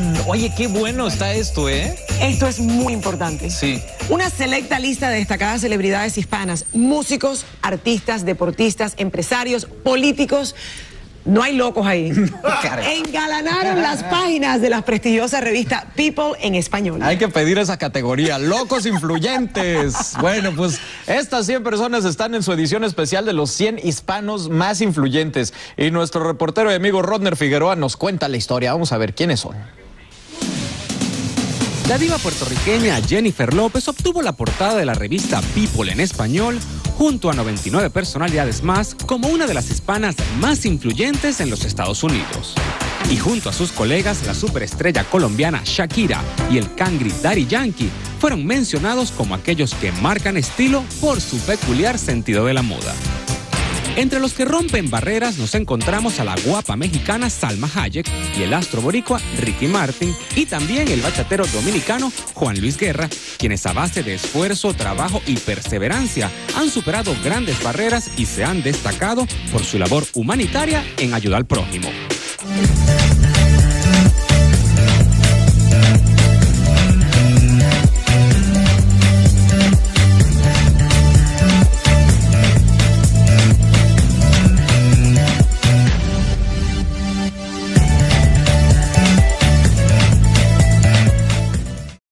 Oye, qué bueno está esto, ¿eh? Esto es muy importante. Sí. Una selecta lista de destacadas celebridades hispanas, músicos, artistas, deportistas, empresarios, políticos. No hay locos ahí. Engalanaron las páginas de la prestigiosa revista People en español. Hay que pedir esa categoría, locos influyentes. Bueno, pues estas 100 personas están en su edición especial de los 100 hispanos más influyentes. Y nuestro reportero y amigo Rodner Figueroa nos cuenta la historia. Vamos a ver quiénes son. La diva puertorriqueña Jennifer López obtuvo la portada de la revista People en español junto a 99 personalidades más como una de las hispanas más influyentes en los Estados Unidos. Y junto a sus colegas, la superestrella colombiana Shakira y el cangri Daddy Yankee fueron mencionados como aquellos que marcan estilo por su peculiar sentido de la moda. Entre los que rompen barreras nos encontramos a la guapa mexicana Salma Hayek y el astro boricua Ricky Martin y también el bachatero dominicano Juan Luis Guerra, quienes a base de esfuerzo, trabajo y perseverancia han superado grandes barreras y se han destacado por su labor humanitaria en ayudar al prójimo.